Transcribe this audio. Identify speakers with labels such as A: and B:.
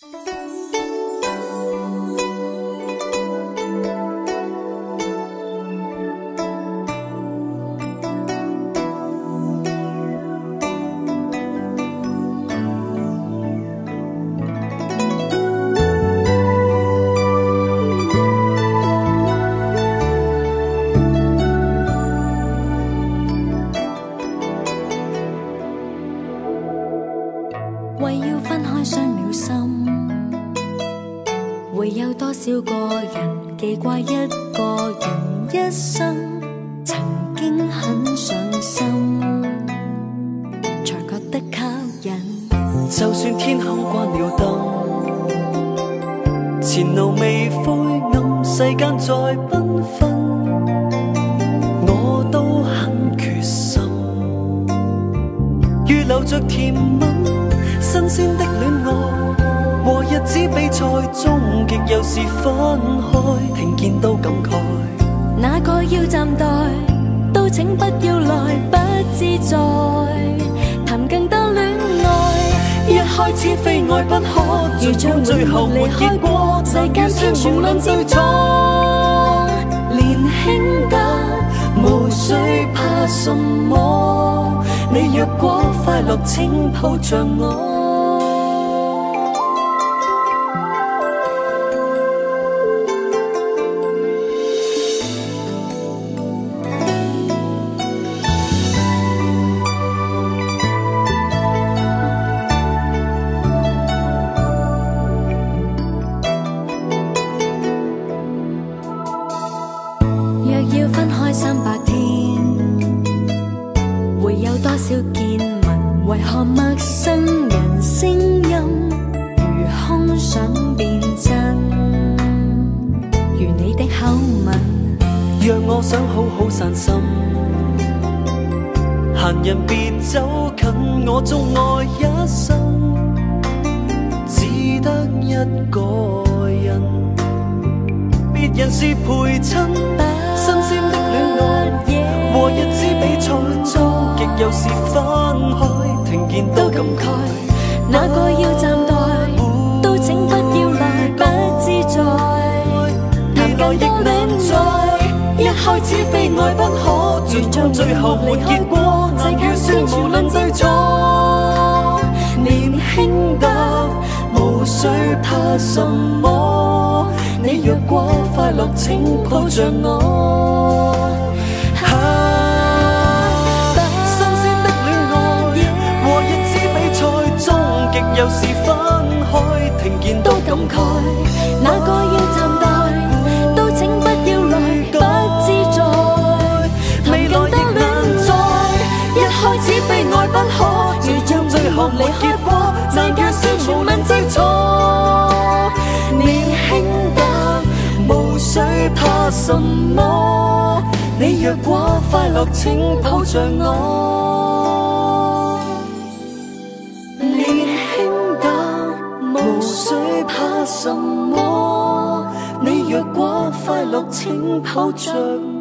A: 为要分开伤了心，会有多少个人记挂一个人一生，曾经很上心，才觉得吸引。
B: 就算天空关了灯，前路未灰暗，世间再缤纷，我都很决心，预留着甜吻。新鮮的戀愛和日子比賽，終極又是分開，聽見都感慨。
A: 那個要暫待，都請不要來，不自在談更多戀愛。
B: 一開始非愛不可，如像最後沒結果，世間千無論對錯。
A: 年輕得無需怕什麼，
B: 你若果快樂請抱着我。
A: 要分開300天，會有多少見聞？為何陌生人聲音如空想變真？如你的口吻，
B: 讓我想好好散心。閒人別走近，我縱愛一生，只得一個人，別人是陪襯。新鮮的戀愛和日子比賽，終極又是分開，聽見都感慨。
A: 那個要暫待，都請不要來，不自在談更多戀愛。
B: 一開始非愛不可，如像最後沒結果，難預算無論對錯。年輕得無需怕什麼，你若果快樂請抱着我。新鮮的戀愛和日子比賽，終極又是分開，聽見都感慨。
A: 那個要暫待，都請不要來，不自在談更多戀愛。
B: 一開始非愛不可，如像最後沒結果，難預算無論對錯。年輕得無需怕什麼，你若果快樂請抱着我。年輕得無需怕什麼，你若果快樂請抱着我。